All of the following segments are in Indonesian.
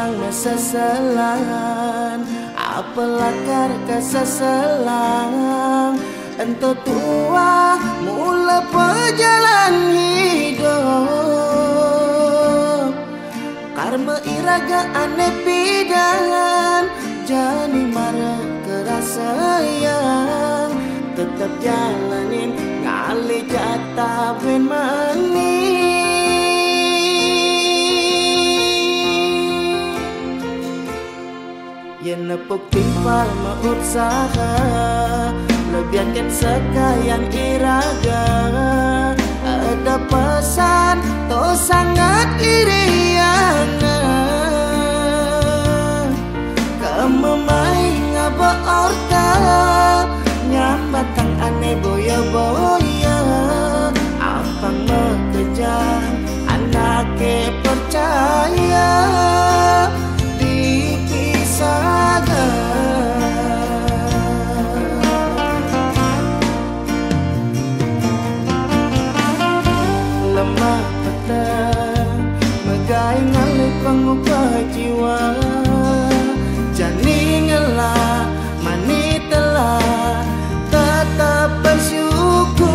sang meseselan apalah karka seselang ento tua mula perjalan hidup karma iraga aneh pidan jani marah kerasa yang tetap jalanin ngali jatah ben mani yang nepuk timpal mausaha lebihankan sekalian iraga ada pesan to sangat iriana kamu main ngaba orta nyambatang aneh boya-boya ampang mekejang anake percaya lemah petang megai ngalih pengubah jiwa jani ngelah mani telah tetap bersyukur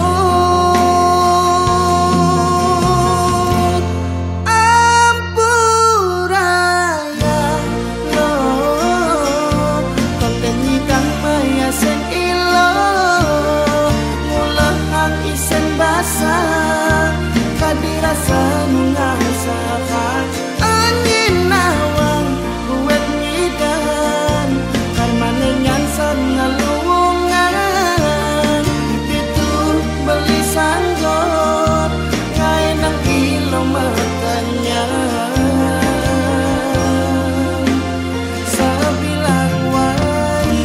ampuraya lo konten nyidang maya sen ilo mulah hang isen basah dirasa mengasakan angin nawang buat nyidan karmane nyansan ngalungan itu beli sanggot ngai nang ilo matanya sabilang wai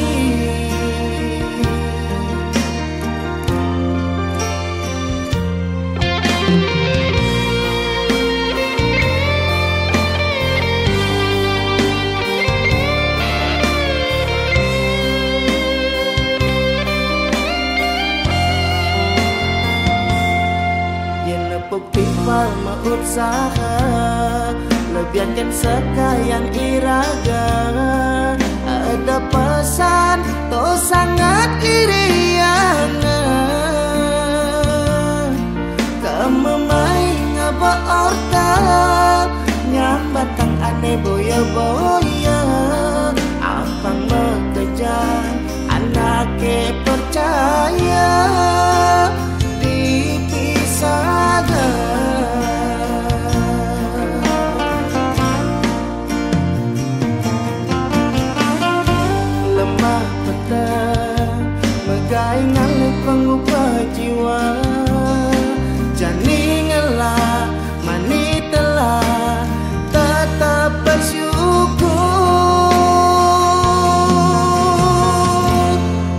timpal mausaha lebihankan sekalian iraga ada pesan to sangat iriana kamu main ngaba orta nyambatang aneh boya-boya ampang mekejang anake percaya lemah petang megai ngalih pengubah jiwa jani ngelah mani telah tetap bersyukur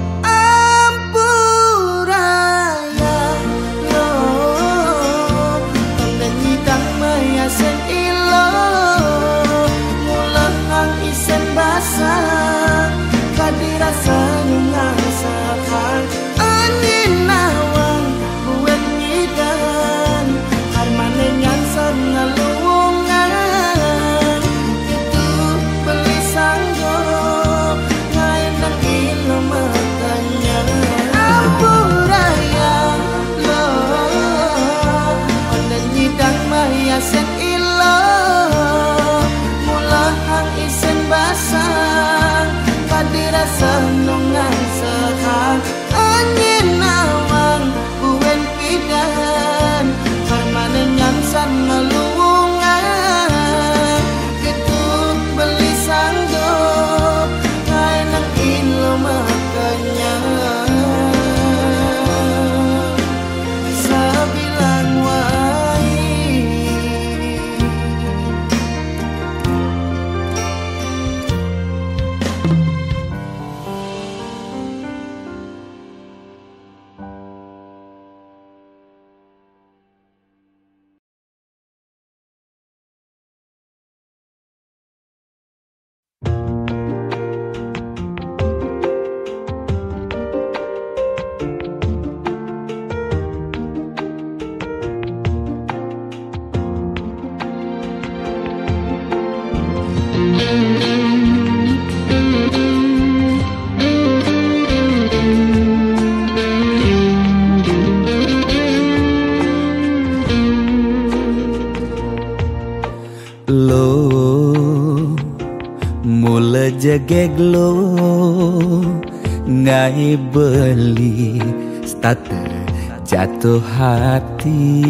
ampuraya lo konten nyidang maya sen ilo mulah hang isen basah dirasa mengasakan angin nawang buat nyidan karmane nyansan ngalungan itu beli sanggup ngai nang ilo matanya ampuraya lo ondan nyidang maya sen ilo mulah hang isen basah dirasa nungan sekang angin nawang buen pidan karmane nyansan ngelungan itu beli sanggup ngai nang ilo makanya sabilang wai Lo mula jegeg lo ngai beli starter jatuh hati.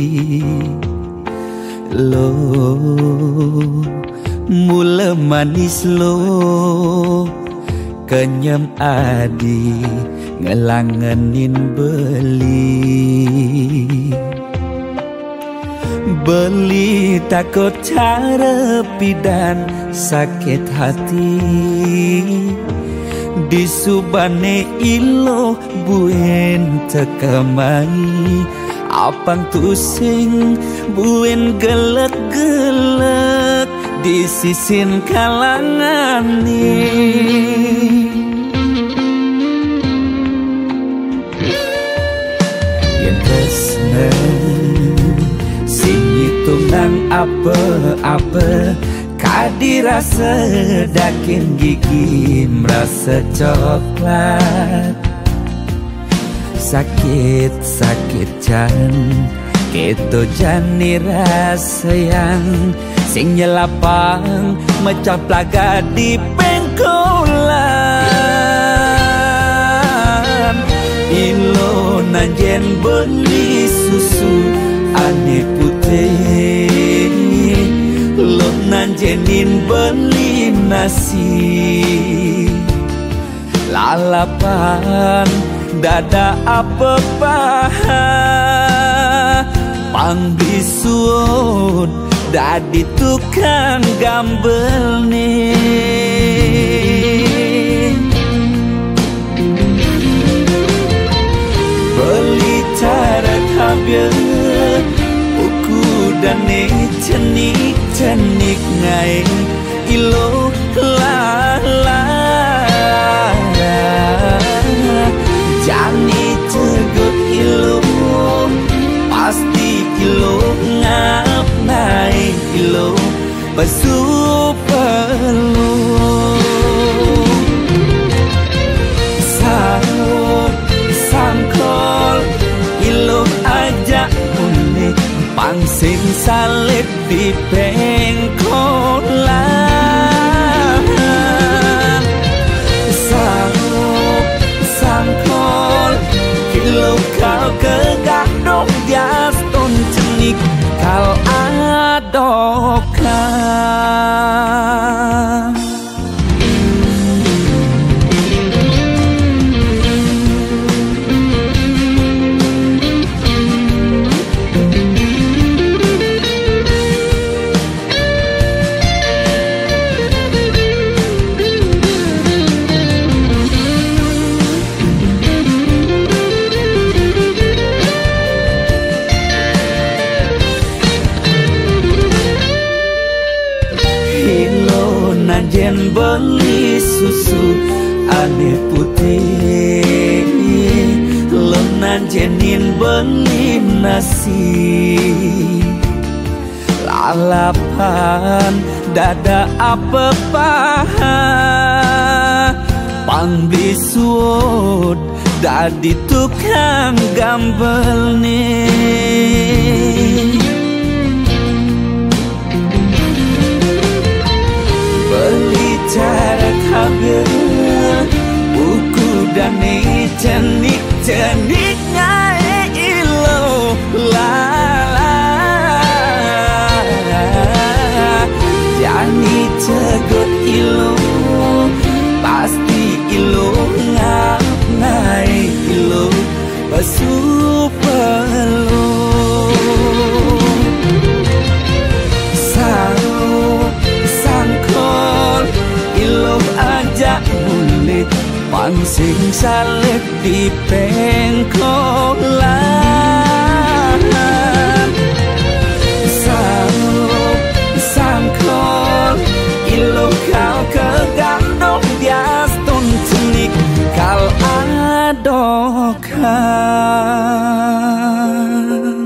Lo mula manis lo kenyam adi ngelangenin beli takut cara pidan sakit hati. Di subane ilo buen tekamai apang tusing buen gelek-gelek di sisin kalangan yen tresna sing hitungan apa-apa kadirasa dakin gigi merasa coklat. Sakit-sakit jan keto jani rasa yang sing nyelapang mecah plaga di pengkolan. Ilo nanjen beli susu ane putih, lo nanjenin beli nasi. Lalapan dada apa paha pang bisuun dadi tukang gambel nih. Beli cara kabel uku dan cenik ngai ilo lala jani cegot ilo pasti ilo ngap naik ilo basu perlu sangkol ilo aja unik pangsing salib di pengkolan. Sangkol ilo kau kegadok dias ton cenik kal adokan. Nanjen beli susu ane putih, lo nanjenin beli nasi. Lalapan dada apa paha pang bisuut dadi tukang gambel nih. Beli cara kabel buku dan cenik ngai ilo lala jani cegot ilo pasti ilo ngap ngai ilo basu perlu sangkol ilo aja bulit pangsing salib di pengkolan. Sangkol ilo kau kegandok dias ton cenik kal adokan.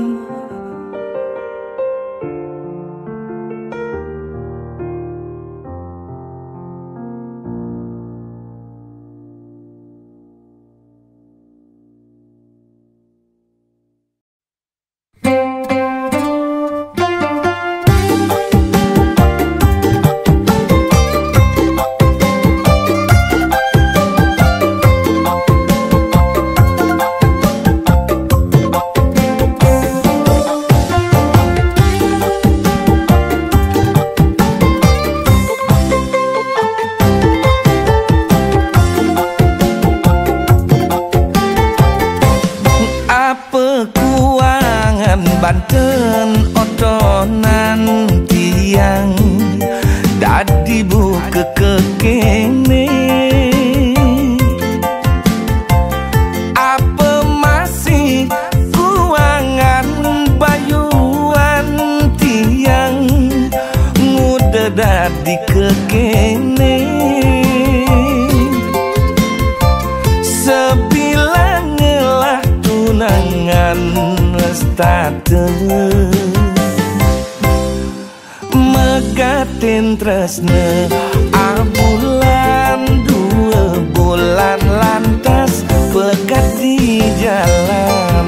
kekene. Apa masih kuangan bayuan tiang nguda dadi kekene. Sebilang ngelah tunangan status megatin tresne abulan 2 bulan lantas pekat di jalan.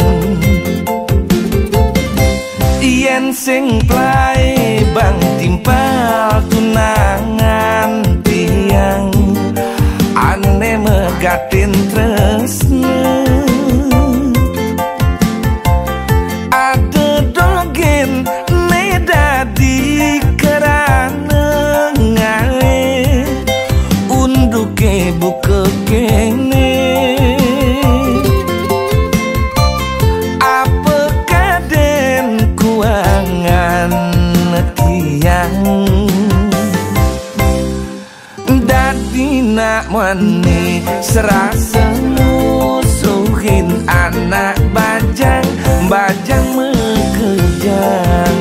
Yen sing plai bang timpal tunangan tiang ane megatin tresne. Ada dogen dadi kerana ngae unduke buka kene. Apa kaden kuangan tiang dadi nak mani serasa musuhin anak bajang bajang mekejang.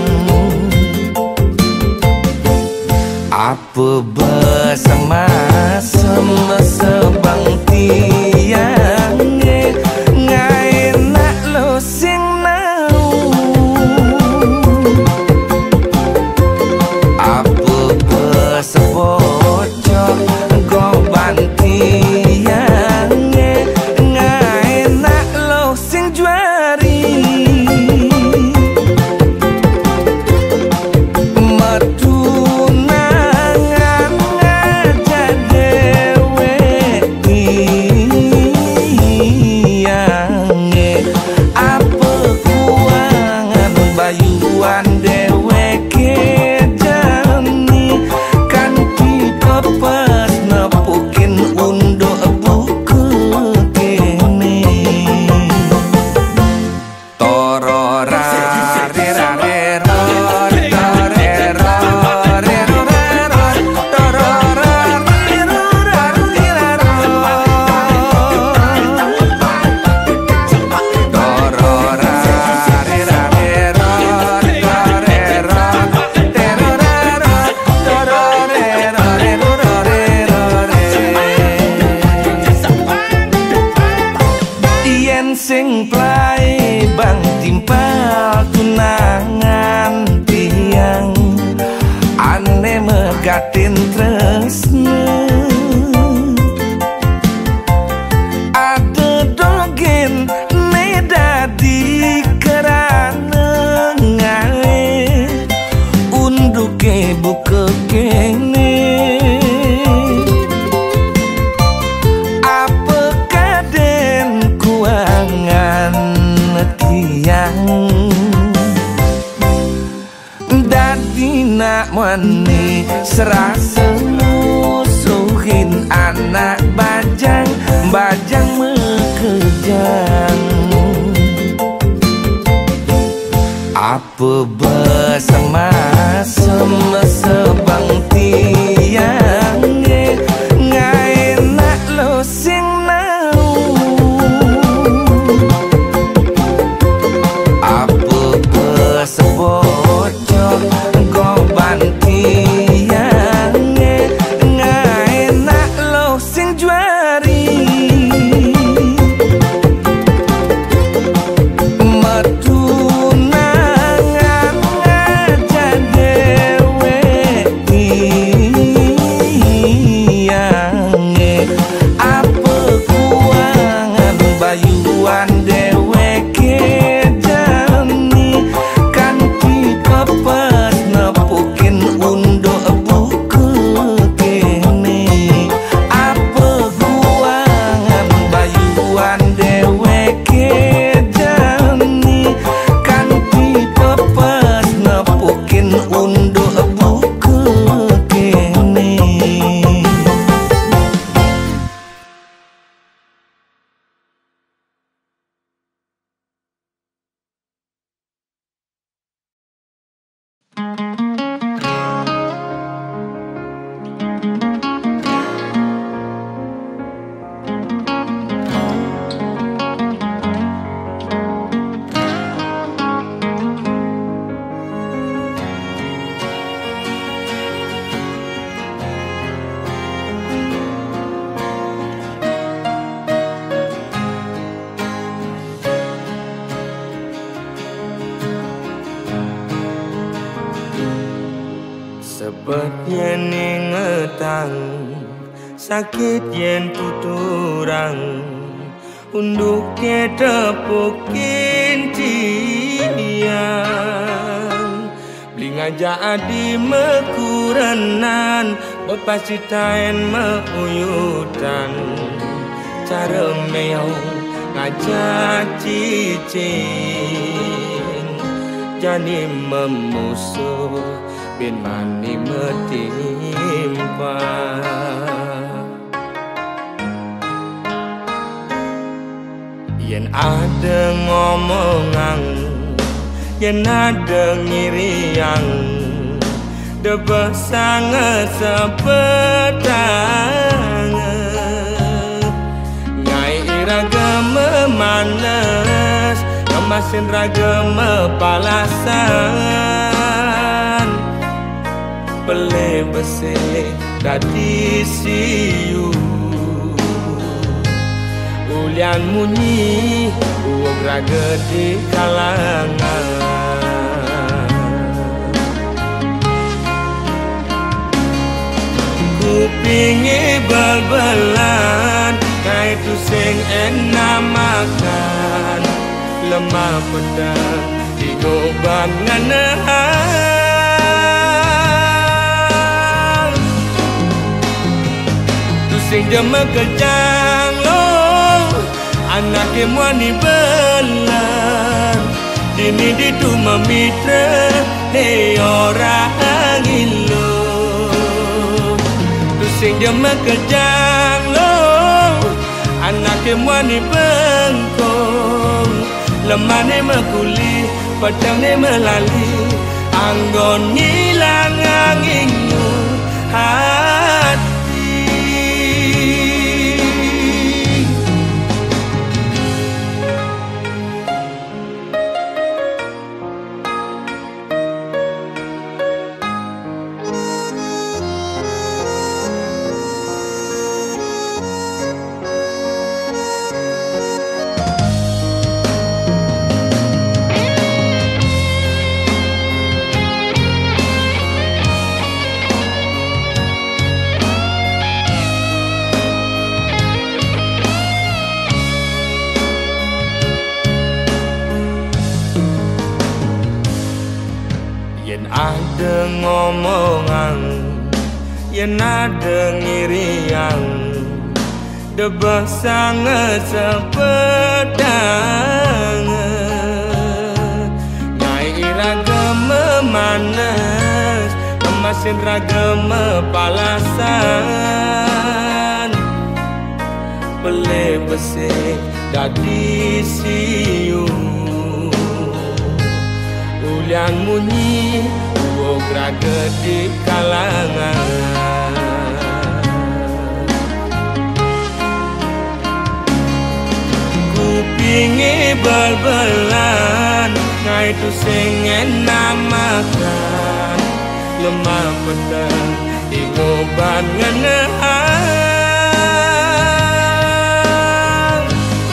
Apa bersama sebang tiang ngai nak lo sing nau. Apa bersebocor goban tiang ngai nak lo sing juari. Sing plai bang timpal tunangan tiang ane megatin tresne. Ada dogen ne dadi kerana ngae unduke buka kene. Dadi nak mani serasa musuhin anak bajang bajang mekejang. Apa bersama sebang tiang ngai nak lo sing nau. Apa bersebocor goban tiang ngai nak lo sing juari. Metunangan aja dewe Sebab yen ingetang sakit yen tuturang unduknya tepukin tiang beli ngajak adi mekurenan bepasitain meuyutan cara meong ngajak cicing jadi memusuh bin mani metimpa yen ada ngomongan yen ada ngiriang debah sangat sepetang ngai iraga memanas kemasin raga mepalasan pele besi dadi siu ulian munyi uog raga di kalangan kupingi bal-balan kaitu sing enak makan lemah pedang digoban nganahan tu sing jema kejang lo anake muani belan dini ditu memitra ne orang ilo tu sing jema kejang lo anake muani bengkong lemane mekuli pedang melali anggon ngilang anginmu hati yen ada ngomongan yen ada ngiriang debah sangat sepedang ngai iraga memanas kemasin raga mepalasan pele besi dadi siu ulian munyi uog raga di kalangan kupingi bal-balan ngai tu sing enak makan lemah pedang digoban nganahan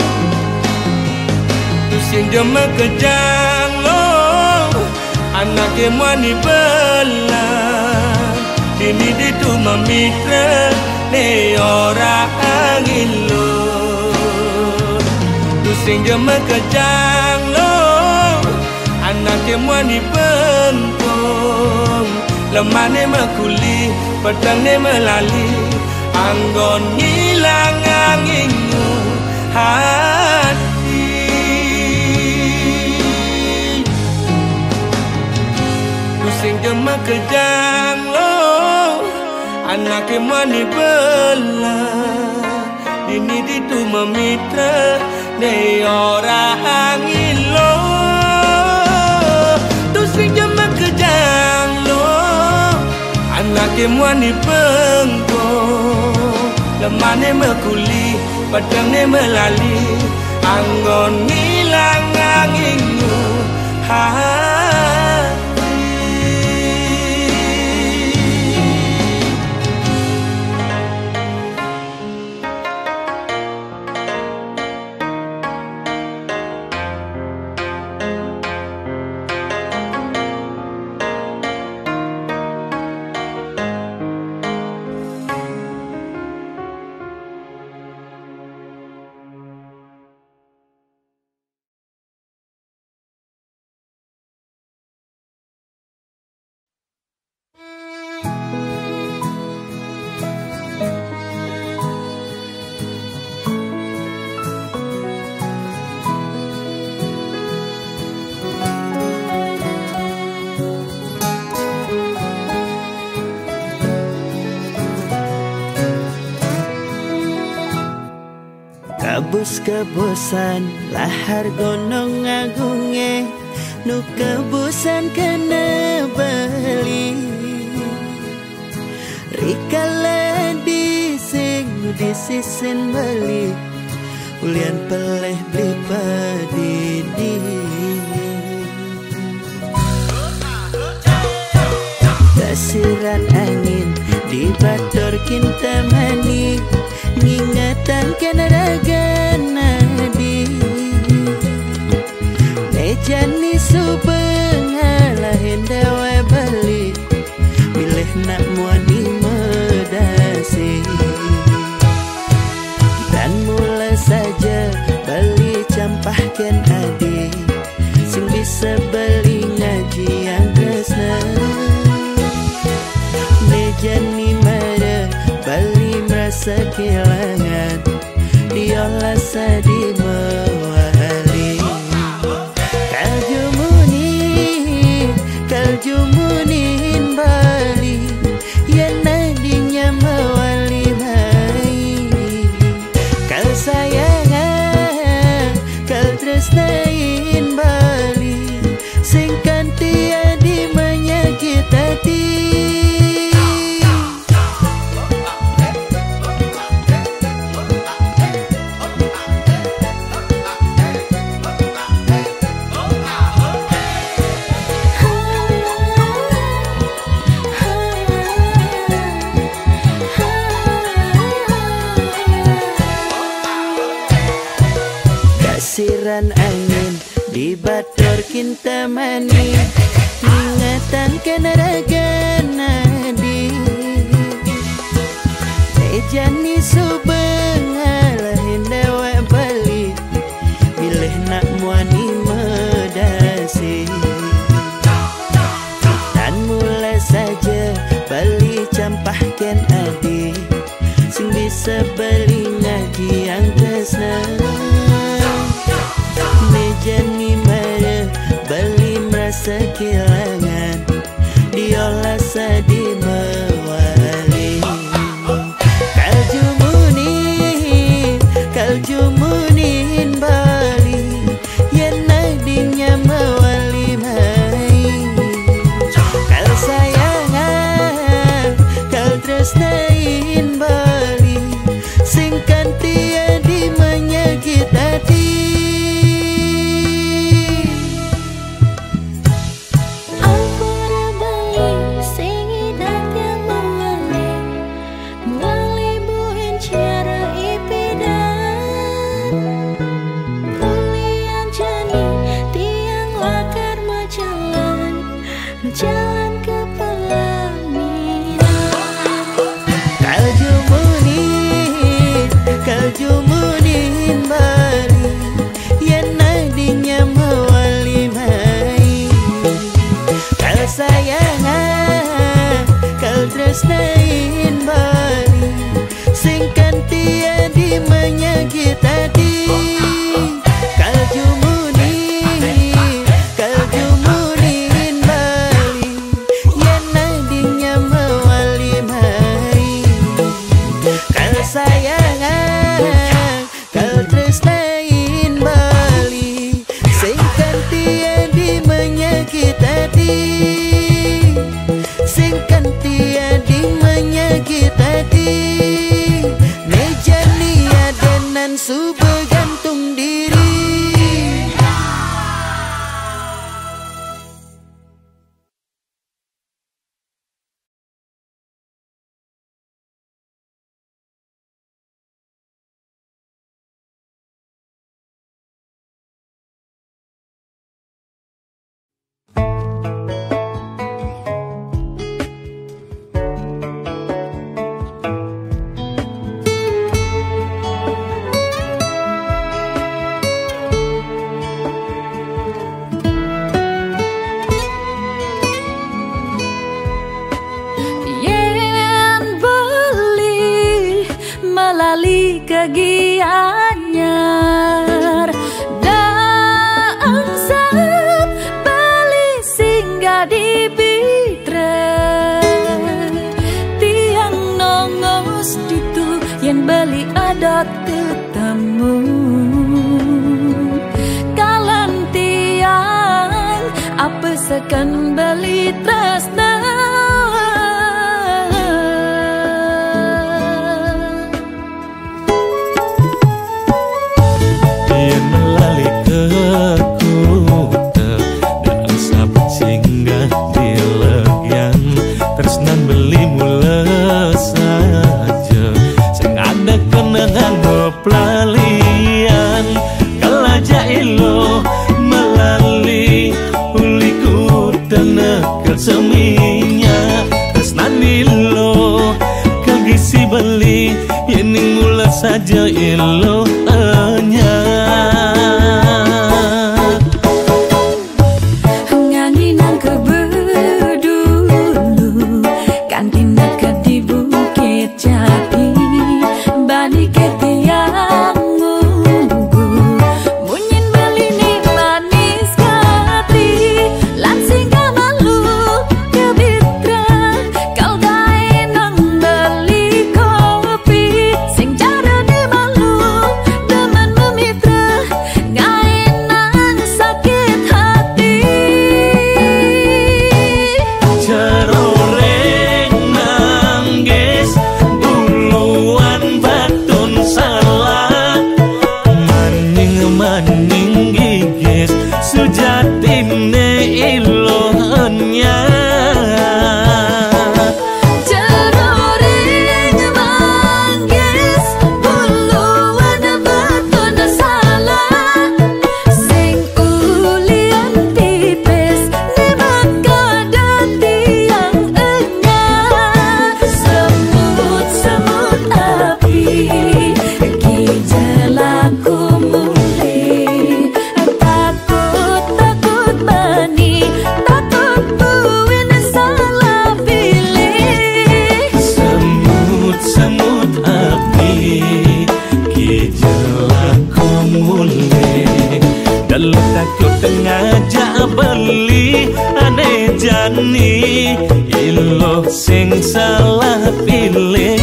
tu sing jema kejang lo anake muani belan dini ditu memitra ne orang ilo tu sing jema kejang lo anake muani bengkong lemane mekuli pedang ne melali anggon ngilang anginmu hati sing jema kejang lo anake muani belan dini ditu memitra ne orang ilo tu sing jema kejang lo anake muani bengkong lemane mekuli pedang ne melali anggon ngilang anginmu Terus kebosan lahar gunung agunge, nu kebosan kena bali. Rikala dising disisin bali, ulian peleh beli padidi. Tasiran angin di bator kinta mani, ngingatan kena raga nadi. Nejani subeng halah hendawa balik, milih nak muani medasi. Dan mula saja bali campahkan adi, sing bisa beli ngaji yang tresna. Nejani mara bali merasa kehilangan, diolah sadi mewali. Kaljumunin bali, ya nadinya mewali mai. Kal sayangan, kal tresnain bali, sing kanti adi menyakit hati. Siran angin di bator kinta mani, ingatan kena raga nadi. Nejani subeng halah hendawa balik, milih nak muani medasi. Dan mula saja bali campahkan adi, sing bisa beli ngaji yang tresna. Nejani mara bali merasa kehilangan, diolah sadi mewali. Kaljumunin bali, ya nadinya mewali mai. Kal sayangan, kal tresnain bali, sing kanti adi menyakit hati. Jalan ke pelaminan. Kaljumunin bali, ya nadinya mewali mai. Kal sayangan, kal tresnain bali, sing kanti adi menyakit hati. Kaljumunin bali, ya nadinya mewali mai. Kal sayangan, kal tresnain bali, sing kanti adi menyakit hati. Sing kanti adi menyakit hati. Nejani adenan subuh gantung diri. Lali kegianyar daang sap bali singgah di bitra tiang nongos ditu yang bali adat tetamu. sekan beli tresna. Yen melali ke kuta dan sabut singgah di legian tresnan beli mula saja sing ada kenangan pelalian kalaja ilo melali uliku tenekel seminya tresnan ilo kagisi beli yening mula saja ilo anya. Takut ngajak beli aneh jani ilo sing salah pilih.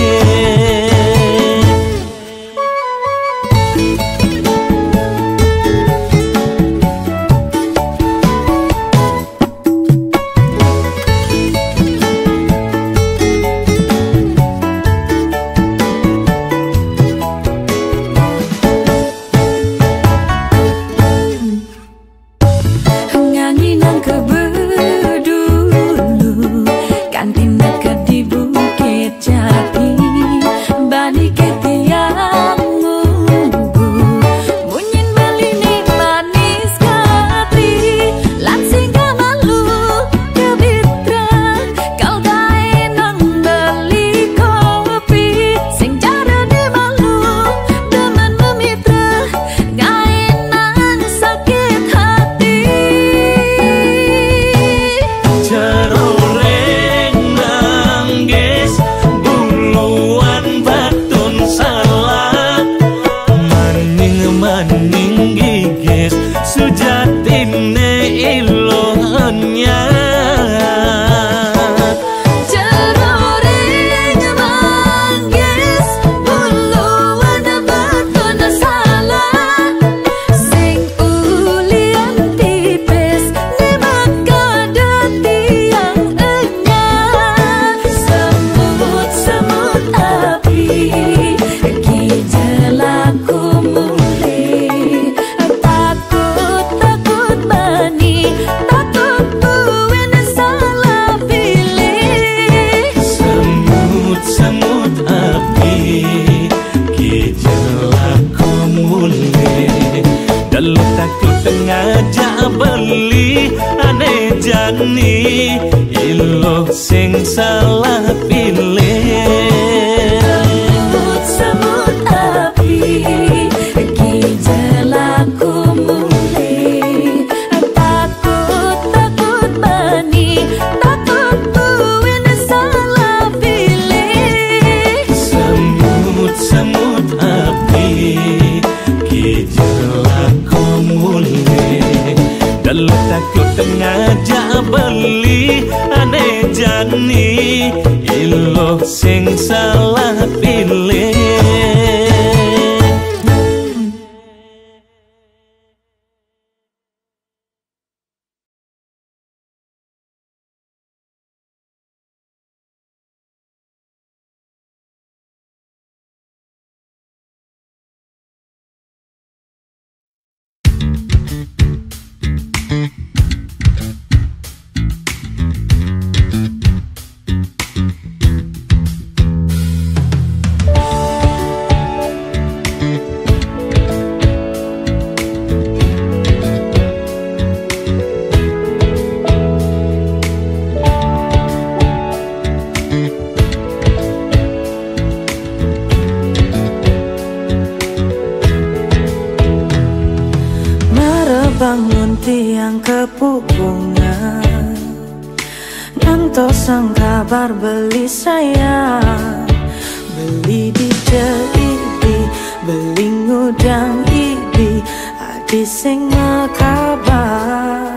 Ngajak beli aneh jani ilo sing salah pilih. Semut api gejalaku mulai takut bani takut buin salah pilih. Semut api gejalaku mulai dalam takut ngajak beli aneh jani ilo sing salah pilih. Tosang kabar beli saya, beli di JIB, beli ngudang IB, adi sing kabar.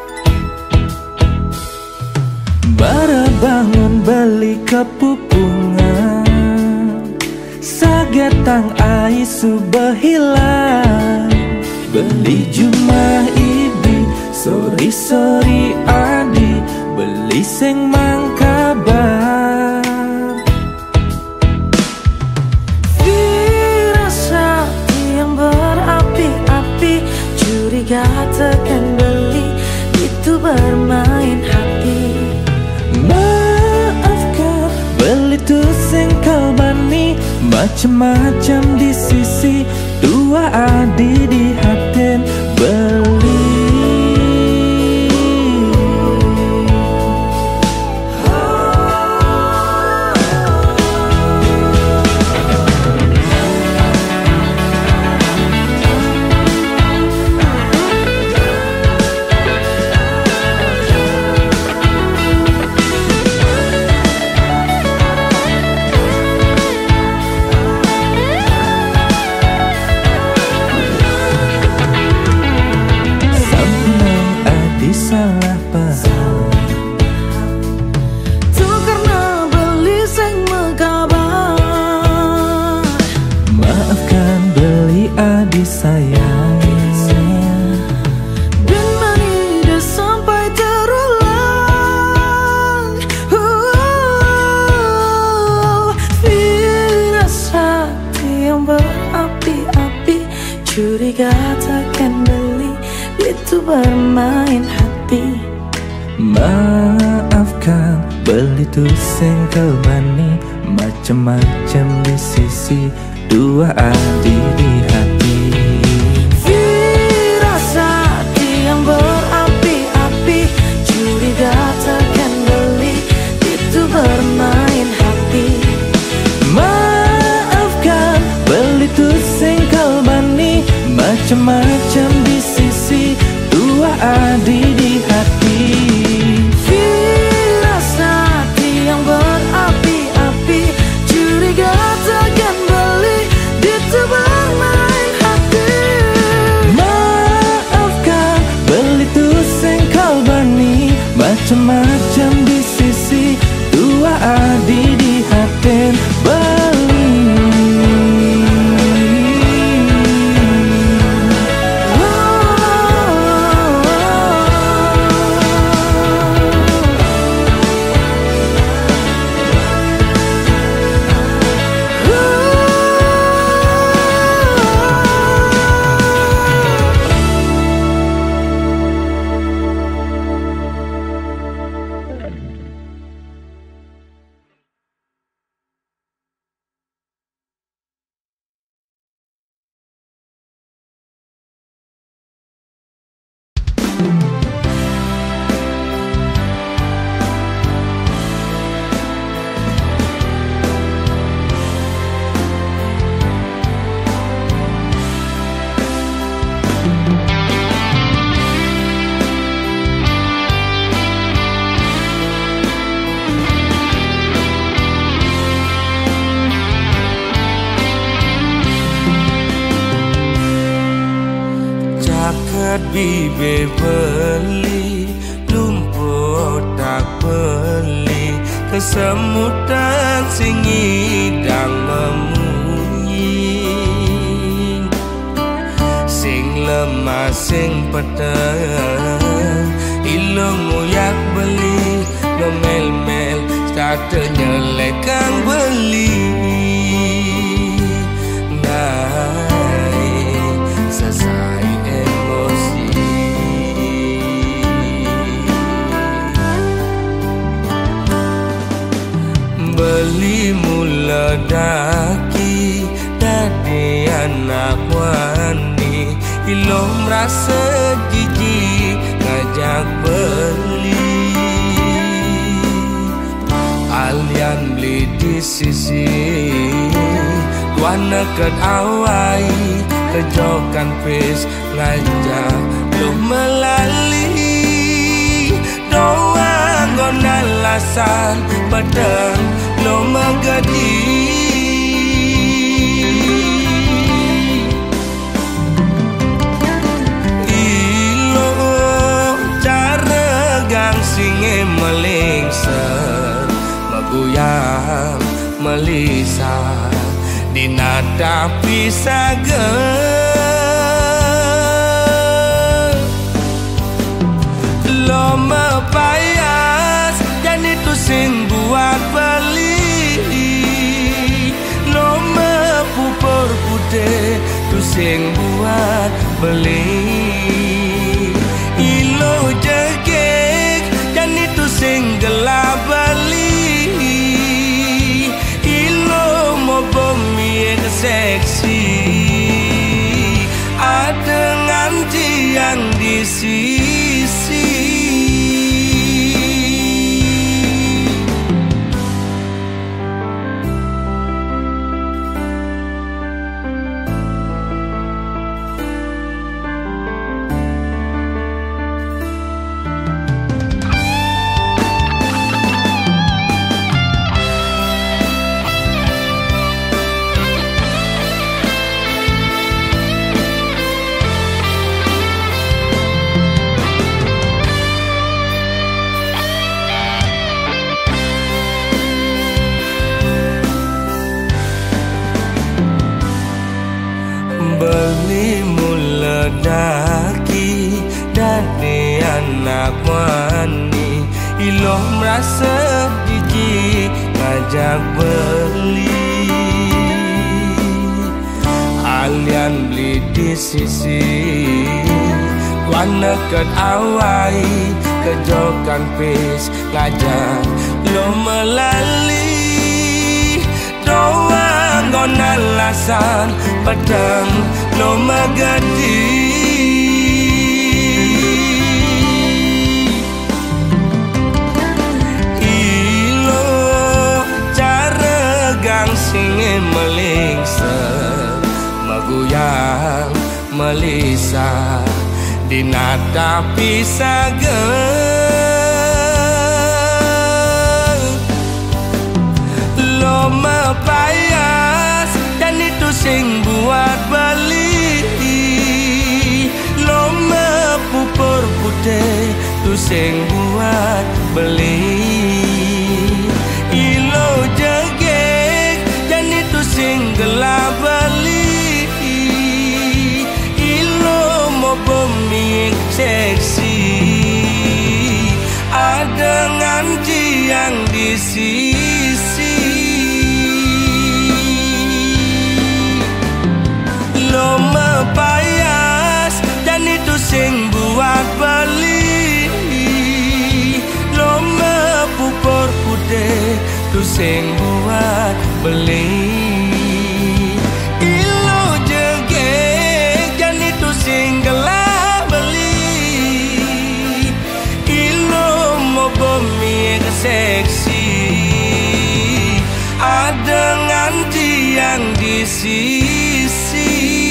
Bara bangun beli kepupungan, sagetang aisu behilang, beli jumah IB, sorry adi, beli sing mangkabar. Firasat yang berapi-api, curiga tekan beli, itu bermain hati. Maafkan, beli tuh sing kalbani, macem-macem di sisi, dua adi di hatin beli. Salah paham, tuh karena beli sing mekabar. Maafkan beli adi sayang, dan mani dah sampai terulang. Firasat yang berapi-api, curiga takkan beli, itu bermain hati. Maafkan, beli tuh sing kalbani, macem-macem di sisi, dua adi di hati. Firasat yang berapi-api, curiga takkan beli, itu bermain hati. Maafkan, beli tuh sing kalbani, macem-macem di sisi, dua adi di hati. Firasat yang berapi-api, curiga takkan beli, itu bermain hati. Maafkan, beli tuh sing kalbani, macem-macem di sisi, dua adi di hatin beli. Bibe beli, lumpuh tak beli, kesemutan sing ngidang memunyi, sing lemah sing peteng, ilmu yak beli, memel-mel start nyelek kang beli. Selesai emosi, beli mula daki, dadi anak wani, ilom rasa jijik ngajak beli. Alian beli di sisi, wana ket awai, kejokan pes ngajak lu melali, doa ngonala alasan pedang lo menggedi. Ilo cara gang singe melingser meguyang melisa dinada pisaga. Lo mepayas dan itu sing buat beli. Lo mepupur putih itu sing buat beli. Ilo jegek dan itu sing gelap beli. Ilo mau bumi seksi ada nganti yang di sisi. Beli mula daki dani anak wani. Iloh merasa jijik ngajak beli. Alian beli di sisi wana ket awai kejokan pis ngajak lo melali. Doang gon alasan pedang lo menggedi. Ilo cara gang singe melingser meguyang melisa dinada pisaga. Lo mepayas dan itu sing buat beli. Lo mepupur putih itu sing buat beli. Ilo jegek dan itu sing gelap beli. Ilo mau bumi seksi ada nganti yang di sisi. Lo mepayas dan itu sing buat beli. Lo mepupur putih itu sing buat beli. Ilo jegek dan itu sing gelap beli. Ilo mau bumi seksi ada nganti yang di sisi.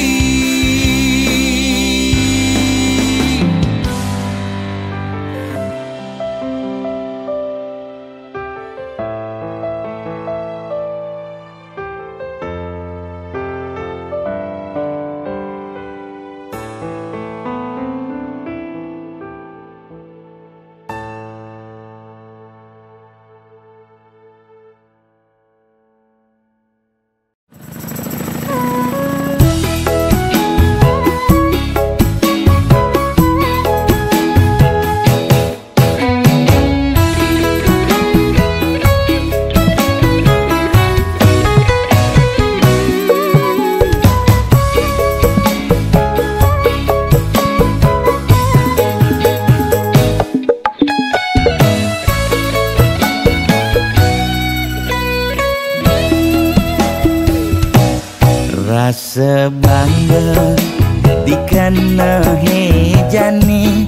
Rasa bangga dikana hejani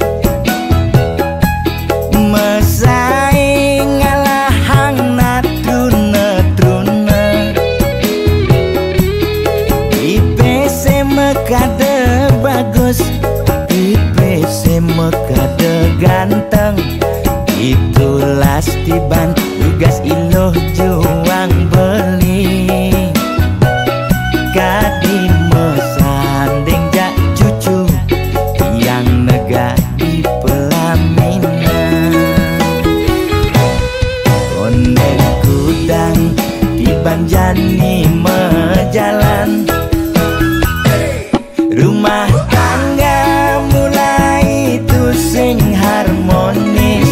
mesaing ngalahang natruna-truna. IPC mekade bagus, IPC mekade ganteng, itulah tiban tugas iloh juang beli kadi mesanding jak cucu yang nega di pelaminan konden kudang tiban jani mejalan rumah tangga mulai tusing harmonis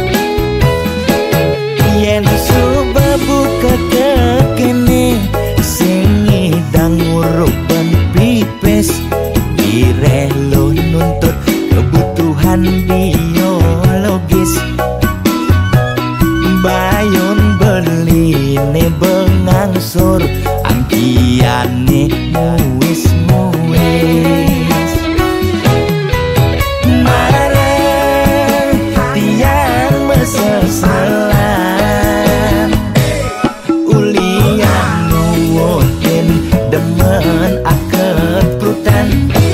yen suba buka kekene sing idang uruk ben pipis direlo nuntut kebutuhan biologis bayon beli ne bengangsur angkiane muis marah tiang mesesalan ulian nuwutin demen akep prutan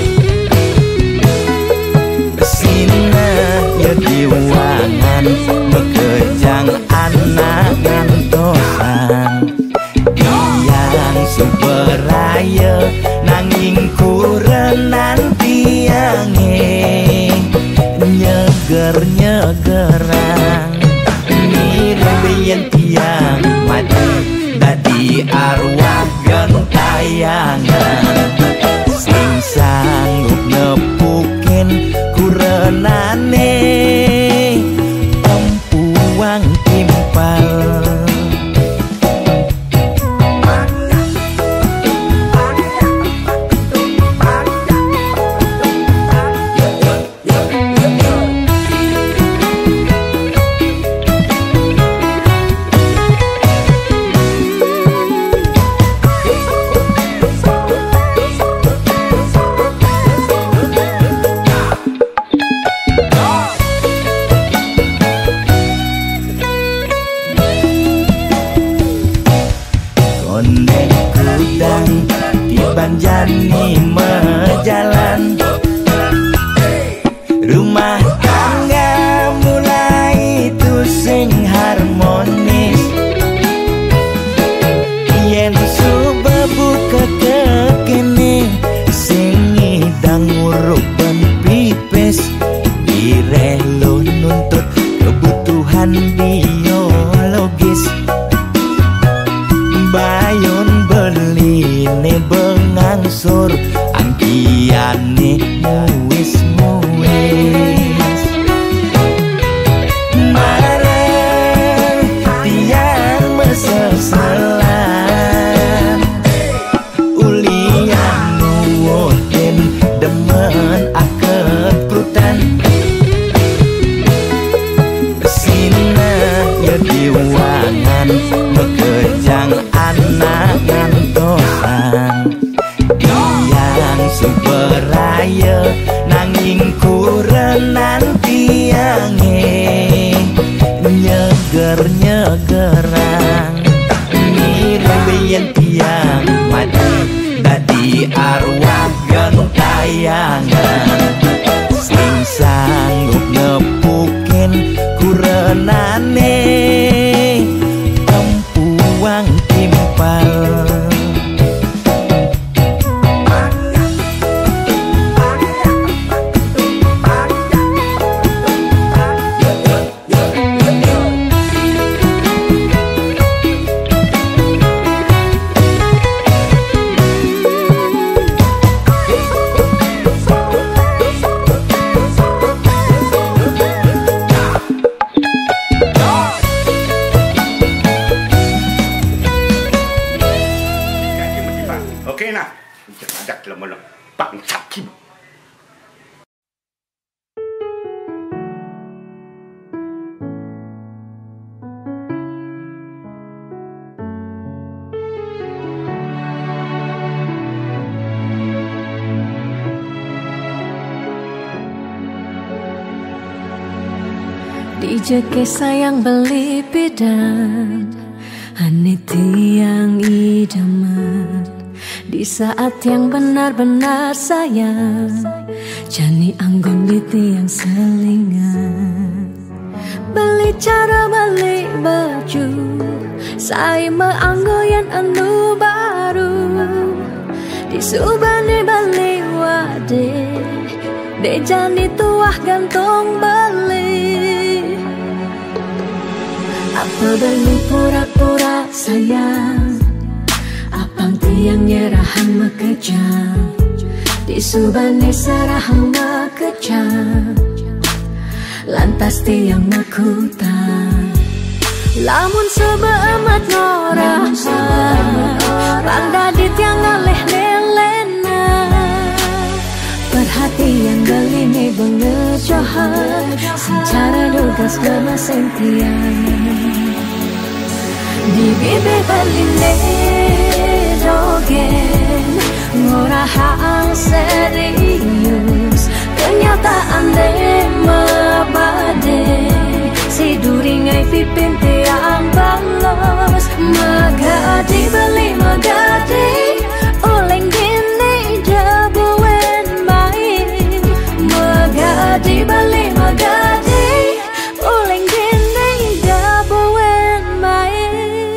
sina ya diwangan bekejang anak ngantosan yang superaya nanging kurenan tiange nyeger-nyegerang mirip tiang mati dadi arwah gentayangan sing sanggup nepukin kurenane empuang timpal konden kudang tiban jani mejalan rumah tangga mulai tusing harmonis yen suba buka kekene sing idang uruk ben pipis direlo nuntut kebutuhan biologis bayon beli ne bengangsur angkiane muis marah tiang mesesalan ulian nuwutin demen akep prutan sina ya diwangan bekejang anak ngantosan yang superaya nanging kurenan tiange nyeger-nyegerang mirip tiang mati dadi arwah gentayangan sing sanggup nepukin kurenane empuang timpal Oke nah, jangan ada lemon bangsat kim. Dijeke sayang beli bidan Ane tiang idaman di saat yang benar-benar sayang, jani anggon di tiang selingan. beli cara beli baju, saya meanggoyan anu baru. Disubani beli wade, dejani tuah gantung beli. Apa beli pura-pura sayang, apang tiang nyerahan mekejam, disubani serahan mekejam, lantas tiang makutan. Lamun sebeamat ngorah, randa di tiang ngaleh nelena. Perhatian beli nih bengejohan, secara dugas gana sentian. Di bibir beli dogen, ngorahang serius, kenyataan deh mabade. Si duringai pipin tiang balos, magadi beli magadi, oleng gini jabuan main. Magadi beli magadi, oleng gini jabuan main.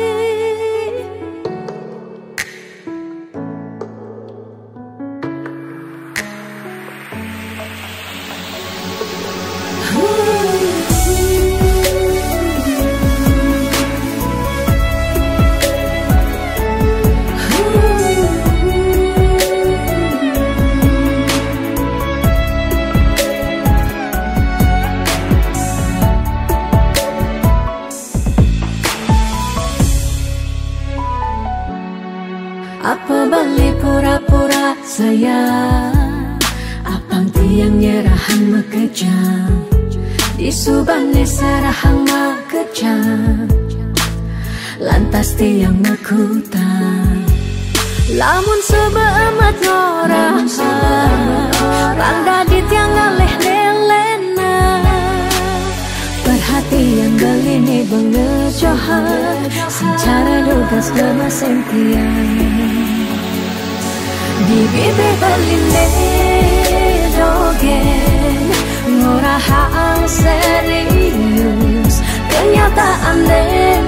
Apa beli pura-pura sayang, apang tiang nyerahan mekejam, disubani serahan makejam, lantas tiang makutan. Lamun sebeamat ngorah, randa di tiang ngaleh nelena. Perhatian beli nih bengejohan, secara dugas gana sentian. Di bibir beli dogen, ngorahang serius, kenyataan deh